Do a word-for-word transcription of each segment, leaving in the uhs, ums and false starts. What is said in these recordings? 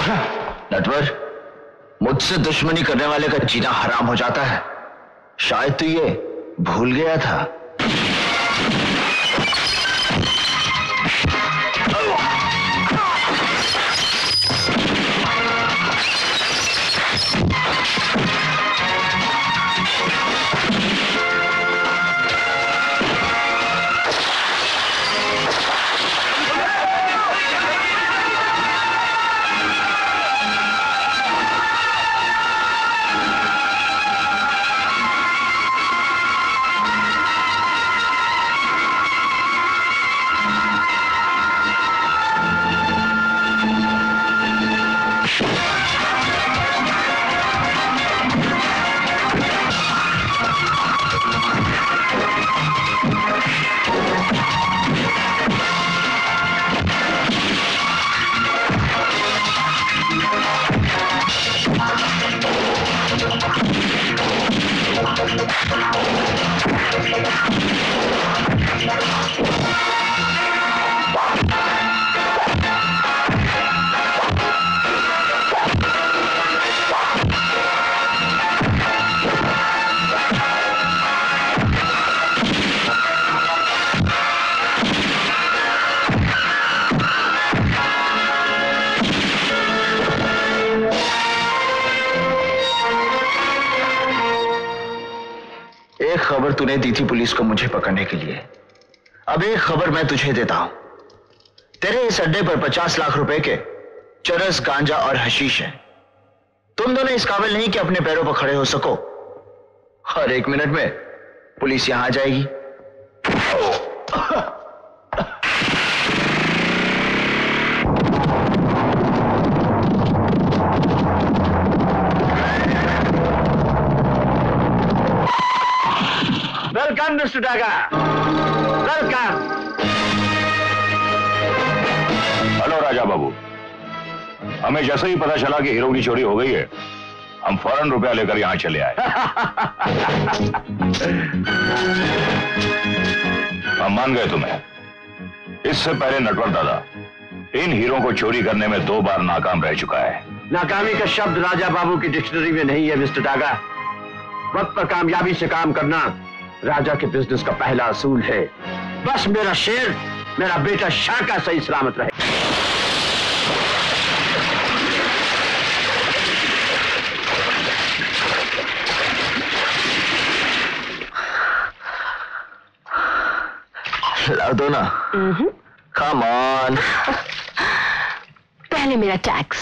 नटवर, मुझसे दुश्मनी करने वाले का जीना हराम हो जाता है। शायद तू ये भूल गया था। खबर तूने दी थी पुलिस को मुझे पकड़ने के लिए। अब एक खबर मैं तुझे देता हूं। तेरे इस अड्डे पर पचास लाख रुपए के चरस, गांजा और हशीश है। तुम दोनों इस काबिल नहीं कि अपने पैरों पर खड़े हो सको। और एक मिनट में पुलिस यहां आ जाएगी। Welcome mister Daga, welcome. Hello Raja Babu, हमें जैसे ही पता चला कि हीरो की चोरी हो गई है, हम फौरन रुपया लेकर यहां चले आए। हम मान गए तुम्हें। इससे पहले नटवर दादा इन हीरो को चोरी करने में दो बार नाकाम रह चुका है। नाकामी का शब्द राजा बाबू की डिक्शनरी में नहीं है मिस्टर डागा। वक्त पर कामयाबी से काम करना राजा के बिजनेस का पहला असूल है। बस मेरा शेर, मेरा बेटा शाका सही सलामत रहे। ला दो ना। Come on. पहले मेरा टैक्स।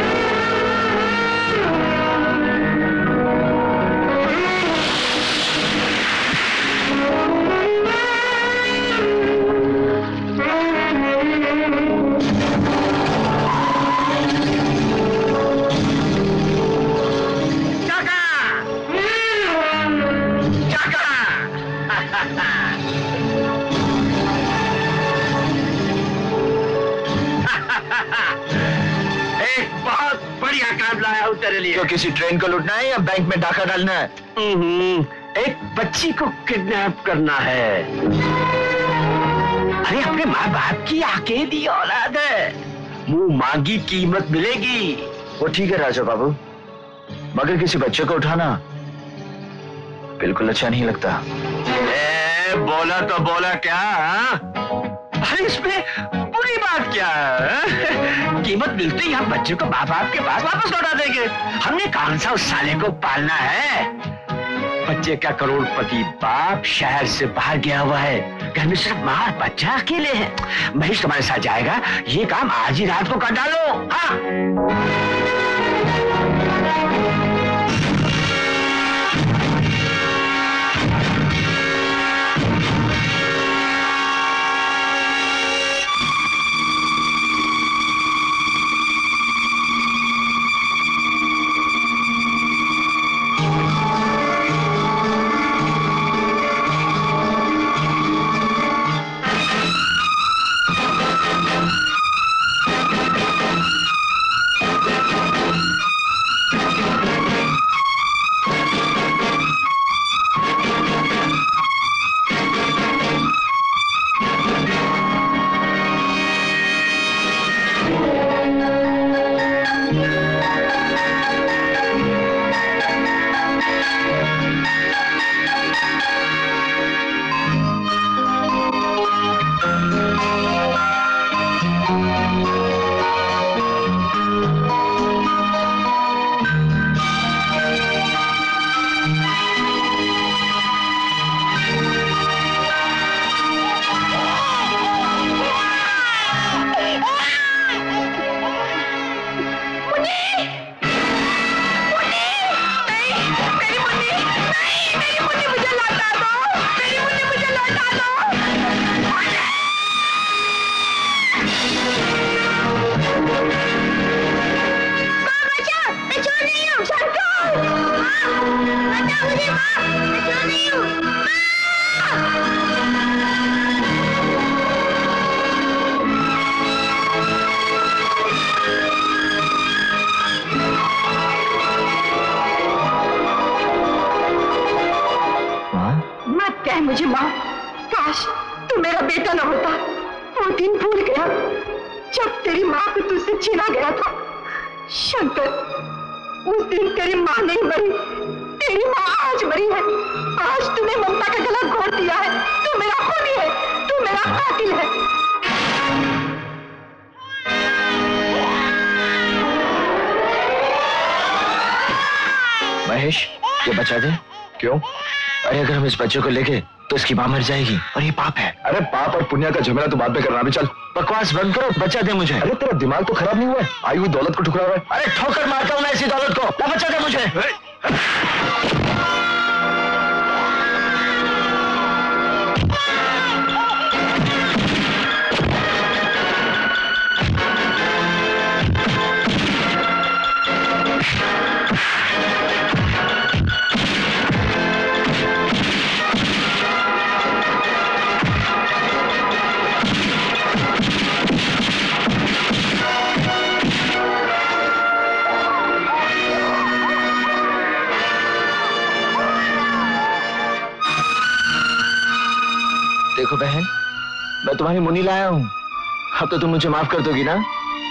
तेरे लिए तो किसी ट्रेन को लूटना है या बैंक में डाका डालना है? एक बच्ची को किडनैप करना है। अरे अपने माँ बाप की अकेली औलाद है, मुंह मांगी कीमत मिलेगी। वो ठीक है राजा बाबू, मगर किसी बच्चे को उठाना बिल्कुल अच्छा नहीं लगता। ए, बोला तो बोला क्या? अरे इसमें बुरी बात क्या है? कीमत मिलते ही हम बच्चे को बाप बाप के पास वापस लौटा देंगे। हमने कौन सा उस साले को पालना है? बच्चे का करोड़पति बाप शहर से बाहर गया हुआ है, घर में सिर्फ माँ और बच्चा अकेले हैं। महेश तुम्हारे साथ जाएगा, ये काम आज ही रात को कर डालो। हाँ तेरी माँ को तुझसे छीना गया था। शंकर, उस दिन तेरी माँ नहीं मरी, तेरी माँ आज मरी है। आज तूने ममता का गला घोट दिया है। तू मेरा खूनी है, तू मेरा कातिल है। महेश, ये बचा दे। क्यों? अरे अगर हम इस बच्चे को लेके तो इसकी मां मर जाएगी और ये पाप है। अरे पाप और पुण्य का झमेला तो बाद में करना। भी चल, बकवास बंद करो, बचा दे मुझे। अरे तेरा दिमाग तो खराब नहीं हुआ है? आई हुई दौलत को ठुकरा रहा है। अरे ठोकर मारता हूं ना ऐसी दौलत को। ना, बचा दे मुझे। देखो बहन, मैं तुम्हारी मुन्नी लाया हूं। अब तो तुम मुझे माफ कर दोगी ना?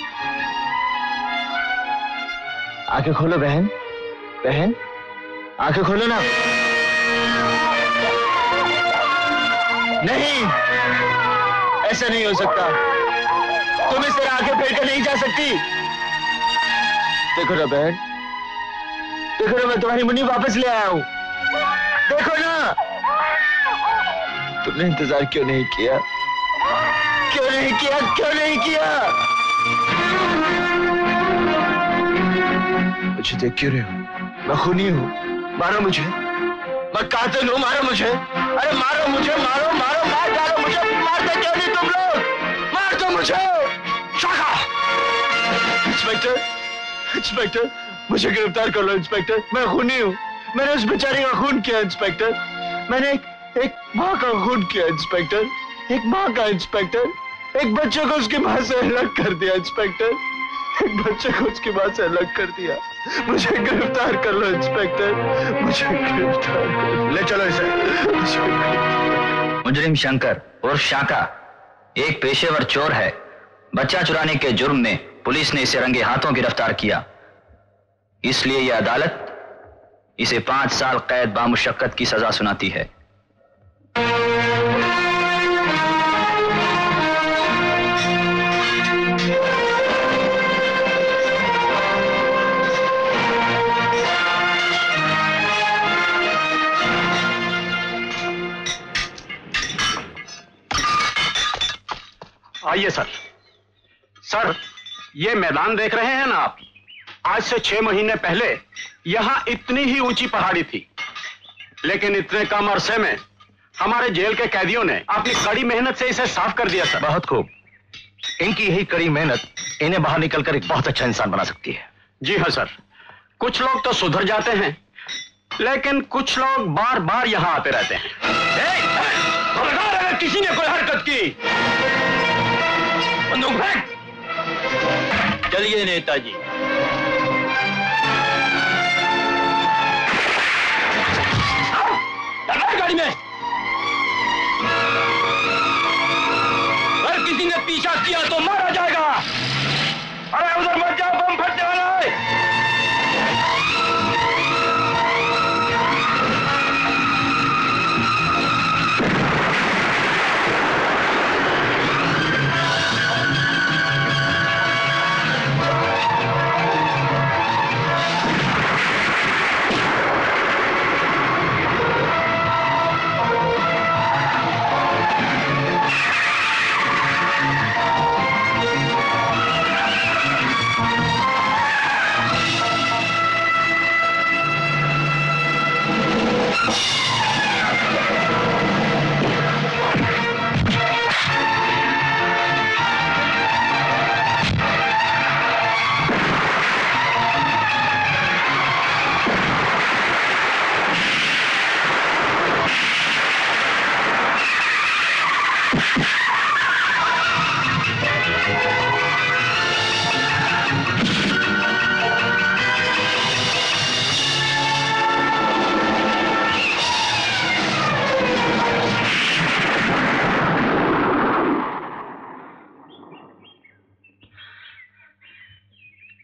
आंखें खोलो बहन, बहन आंखें खोलो ना। नहीं, ऐसा नहीं हो सकता। तुम इस तरह आंखें फेर कर नहीं जा सकती। देखो ना बहन, देखो ना, मैं तुम्हारी मुन्नी वापस ले आया हूं। देखो ना। तुमने इंतजार क्यों नहीं किया? क्यों नहीं किया? क्यों नहीं किया? मुझे देख क्यों रहे हो? मैं खूनी हूं, मारो मुझे। मैं कातिल हूं, मारो मुझे। अरे मारो मुझे, मारो मारो, मार डालो मुझे। मारते क्यों नहीं तुम लोग? मार दो मुझे। शाका! इंस्पेक्टर, इंस्पेक्टर, मुझे गिरफ्तार कर लो इंस्पेक्टर। मैं खूनी हूं, मैंने उस बेचारी का खून किया इंस्पेक्टर। मैंने एक एक माँ का खून किया इंस्पेक्टर। एक माँ का इंस्पेक्टर। एक बच्चे को उसकी माँ से अलग कर दिया इंस्पेक्टर। एक बच्चे को उसकी माँ से अलग कर दिया। मुझे गिरफ्तार कर लो इंस्पेक्टर, मुझे गिरफ्तार कर लो। ले चलो इसे। मुजरिम शंकर और शाका एक पेशेवर चोर है। बच्चा चुराने के जुर्म में पुलिस ने इसे रंगे हाथों गिरफ्तार किया। इसलिए यह अदालत इसे पांच साल कैद बामुशक्कत की सजा सुनाती है। आइए सर। सर, ये मैदान देख रहे हैं ना आप? आज से छह महीने पहले यहां इतनी ही ऊंची पहाड़ी थी, लेकिन इतने कम अरसे में हमारे जेल के कैदियों ने अपनी कड़ी मेहनत से इसे साफ कर दिया सर। बहुत खूब। इनकी यही कड़ी मेहनत इन्हें बाहर निकलकर एक बहुत अच्छा इंसान बना सकती है। जी हाँ सर। कुछ लोग तो सुधर जाते हैं, लेकिन कुछ लोग बार बार यहां आते रहते हैं। अगर किसी ने कोई हरकत की, बंदूक फेंक। चलिए नेताजी। गाड़ी में। अगर किसी ने पीछा किया तो मारा जाएगा। अरे उधर मत जाओ, बम फटने वाला है।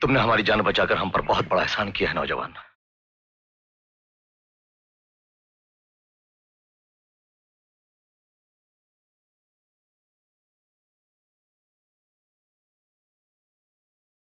तुमने हमारी जान बचाकर हम पर बहुत बड़ा एहसान किया है नौजवान।